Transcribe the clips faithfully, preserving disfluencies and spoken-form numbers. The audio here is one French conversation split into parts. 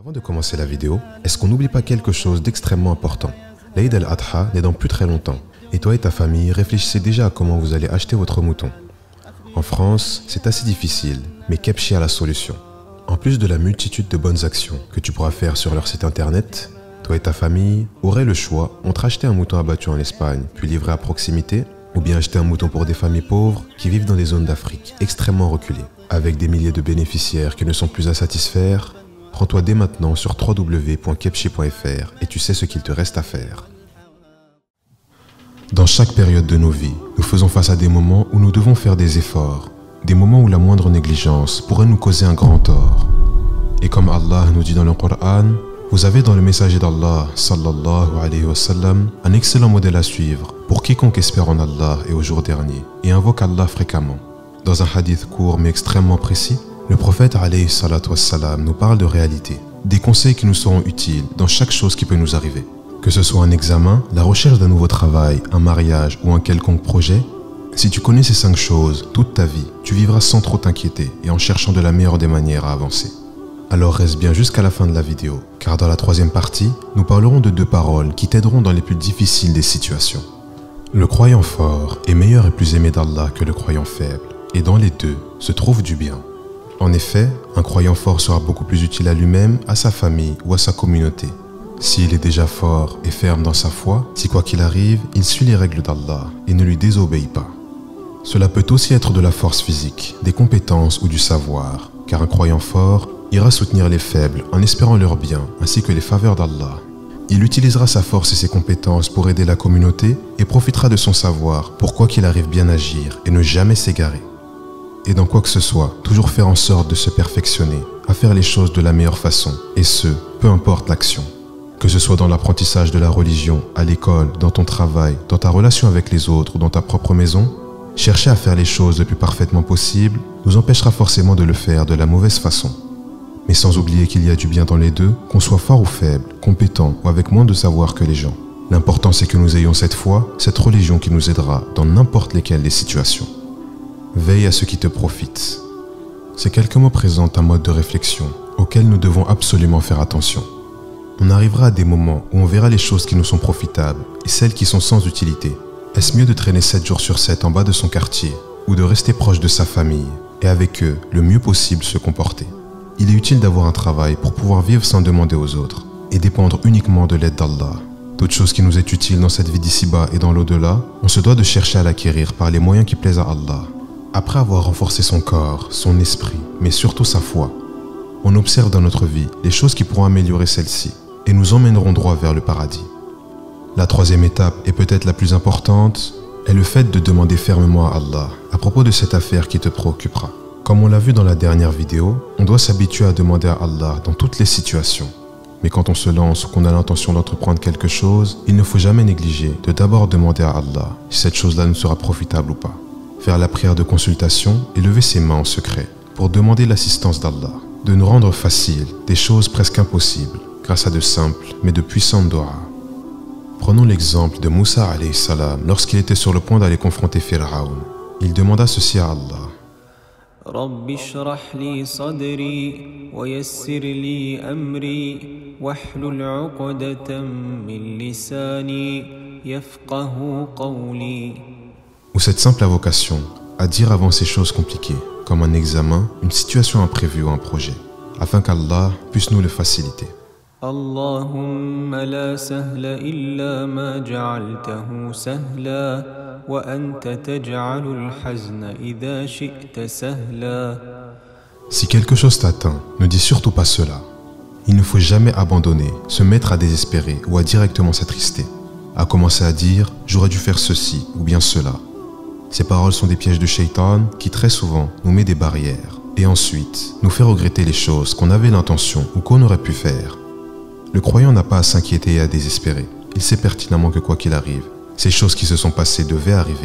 Avant de commencer la vidéo, est-ce qu'on n'oublie pas quelque chose d'extrêmement important? L'Aïd al-Adha n'est dans plus très longtemps, et toi et ta famille réfléchissez déjà à comment vous allez acheter votre mouton. En France, c'est assez difficile, mais Kebshi a la solution. En plus de la multitude de bonnes actions que tu pourras faire sur leur site internet, toi et ta famille auraient le choix entre acheter un mouton abattu en Espagne, puis livré à proximité, ou bien acheter un mouton pour des familles pauvres qui vivent dans des zones d'Afrique extrêmement reculées. Avec des milliers de bénéficiaires qui ne sont plus à satisfaire, rends-toi dès maintenant sur w w w point kebshi point f r et tu sais ce qu'il te reste à faire. Dans chaque période de nos vies, nous faisons face à des moments où nous devons faire des efforts, des moments où la moindre négligence pourrait nous causer un grand tort. Et comme Allah nous dit dans le Coran, vous avez dans le messager d'Allah, sallallahu alayhi wa sallam, un excellent modèle à suivre pour quiconque espère en Allah et au jour dernier et invoque Allah fréquemment. Dans un hadith court mais extrêmement précis, le prophète alayhi salatu wassalam nous parle de réalité, des conseils qui nous seront utiles dans chaque chose qui peut nous arriver. Que ce soit un examen, la recherche d'un nouveau travail, un mariage ou un quelconque projet, si tu connais ces cinq choses toute ta vie, tu vivras sans trop t'inquiéter et en cherchant de la meilleure des manières à avancer. Alors reste bien jusqu'à la fin de la vidéo, car dans la troisième partie, nous parlerons de deux paroles qui t'aideront dans les plus difficiles des situations. Le croyant fort est meilleur et plus aimé d'Allah que le croyant faible, et dans les deux se trouve du bien. En effet, un croyant fort sera beaucoup plus utile à lui-même, à sa famille ou à sa communauté. S'il est déjà fort et ferme dans sa foi, si quoi qu'il arrive, il suit les règles d'Allah et ne lui désobéit pas. Cela peut aussi être de la force physique, des compétences ou du savoir, car un croyant fort ira soutenir les faibles en espérant leur bien ainsi que les faveurs d'Allah. Il utilisera sa force et ses compétences pour aider la communauté et profitera de son savoir pour quoi qu'il arrive bien agir et ne jamais s'égarer. Et dans quoi que ce soit, toujours faire en sorte de se perfectionner, à faire les choses de la meilleure façon, et ce, peu importe l'action. Que ce soit dans l'apprentissage de la religion, à l'école, dans ton travail, dans ta relation avec les autres ou dans ta propre maison, chercher à faire les choses le plus parfaitement possible nous empêchera forcément de le faire de la mauvaise façon. Mais sans oublier qu'il y a du bien dans les deux, qu'on soit fort ou faible, compétent ou avec moins de savoir que les gens. L'important c'est que nous ayons cette foi, cette religion qui nous aidera dans n'importe lesquelles des situations. Veille à ce qui te profite. Ces quelques mots présentent un mode de réflexion auquel nous devons absolument faire attention. On arrivera à des moments où on verra les choses qui nous sont profitables et celles qui sont sans utilité. Est-ce mieux de traîner sept jours sur sept en bas de son quartier ou de rester proche de sa famille et avec eux le mieux possible se comporter? Il est utile d'avoir un travail pour pouvoir vivre sans demander aux autres et dépendre uniquement de l'aide d'Allah. Toute chose qui nous est utile dans cette vie d'ici-bas et dans l'au-delà, on se doit de chercher à l'acquérir par les moyens qui plaisent à Allah. Après avoir renforcé son corps, son esprit, mais surtout sa foi, on observe dans notre vie les choses qui pourront améliorer celle-ci et nous emmèneront droit vers le paradis. La troisième étape, et peut-être la plus importante, est le fait de demander fermement à Allah à propos de cette affaire qui te préoccupera. Comme on l'a vu dans la dernière vidéo, on doit s'habituer à demander à Allah dans toutes les situations. Mais quand on se lance ou qu'on a l'intention d'entreprendre quelque chose, il ne faut jamais négliger de d'abord demander à Allah si cette chose-là nous sera profitable ou pas. Faire la prière de consultation et lever ses mains en secret pour demander l'assistance d'Allah, de nous rendre facile des choses presque impossibles grâce à de simples mais de puissantes doigts. Prenons l'exemple de Moussa alayhi salam lorsqu'il était sur le point d'aller confronter Pharaon. Il demanda ceci à Allah. Rabbi shrah li sadri wa yassir li amri wahlul 'uqdatan min lisani yafqahu qawli. Ou cette simple invocation à dire avant ces choses compliquées, comme un examen, une situation imprévue ou un projet, afin qu'Allah puisse nous le faciliter. Allahumma la sahla illa ma ja'altahu sahla wa anta taj'alul hazna idha shi'ta sahla. Si quelque chose t'atteint, ne dis surtout pas cela. Il ne faut jamais abandonner, se mettre à désespérer ou à directement s'attrister, à commencer à dire « j'aurais dû faire ceci ou bien cela ». Ces paroles sont des pièges de Shaitan qui très souvent nous met des barrières et ensuite nous fait regretter les choses qu'on avait l'intention ou qu'on aurait pu faire. Le croyant n'a pas à s'inquiéter et à désespérer. Il sait pertinemment que quoi qu'il arrive, ces choses qui se sont passées devaient arriver.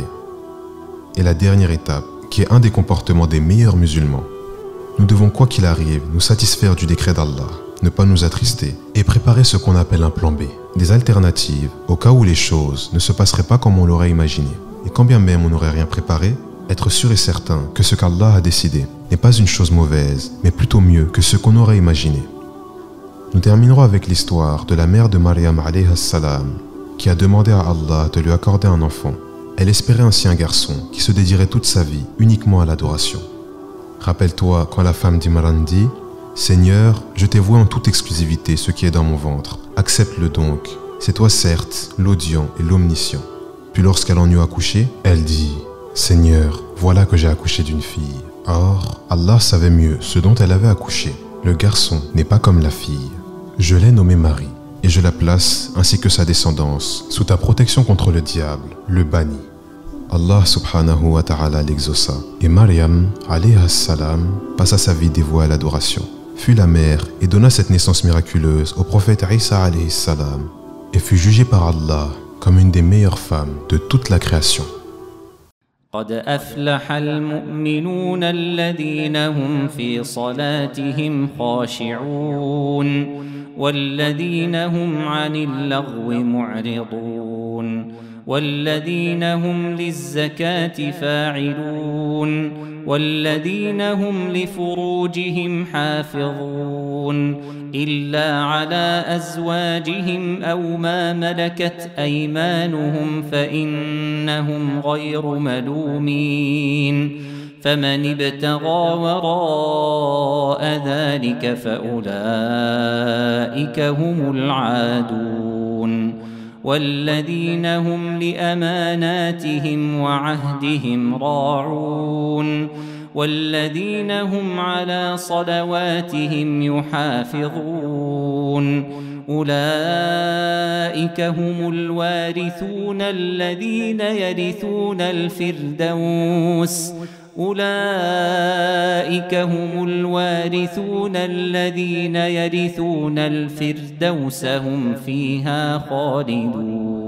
Et la dernière étape, qui est un des comportements des meilleurs musulmans, nous devons quoi qu'il arrive nous satisfaire du décret d'Allah, ne pas nous attrister et préparer ce qu'on appelle un plan B, des alternatives au cas où les choses ne se passeraient pas comme on l'aurait imaginé. Et quand bien même on n'aurait rien préparé, être sûr et certain que ce qu'Allah a décidé n'est pas une chose mauvaise, mais plutôt mieux que ce qu'on aurait imaginé. Nous terminerons avec l'histoire de la mère de Maryam alayhi salam qui a demandé à Allah de lui accorder un enfant. Elle espérait ainsi un garçon qui se dédierait toute sa vie uniquement à l'adoration. Rappelle-toi quand la femme d'Imran dit « Seigneur, je t'ai voué en toute exclusivité ce qui est dans mon ventre. Accepte-le donc. C'est toi certes, l'audient et l'omniscient. » Puis lorsqu'elle en eut accouché, elle dit « Seigneur, voilà que j'ai accouché d'une fille. » Or, Allah savait mieux ce dont elle avait accouché. Le garçon n'est pas comme la fille. Je l'ai nommé Marie, et je la place, ainsi que sa descendance, sous ta protection contre le diable, le banni. Allah subhanahu wa ta'ala l'exauça, et Maryam, alayha salam, passa sa vie dévouée à l'adoration, fut la mère et donna cette naissance miraculeuse au prophète Isa alayhi salam, et fut jugée par Allah comme une des meilleures femmes de toute la création. قد أفلح المؤمنون الذين هم في صلاتهم خاشعون والذين هم عن اللغو معرضون والذين هم للزكاة فاعلون والذين هم لفروجهم حافظون إلا على أزواجهم أو ما ملكت أيمانهم فإنهم غير ملومين فمن ابتغى وراء ذلك فأولئك هم العادون والذين هم لأماناتهم وعهدهم راعون والذين هم على صلواتهم يحافظون أولئك هم الوارثون الذين يرثون الفردوس أولئك هم الوارثون الذين يرثون الفردوس هم فيها خالدون.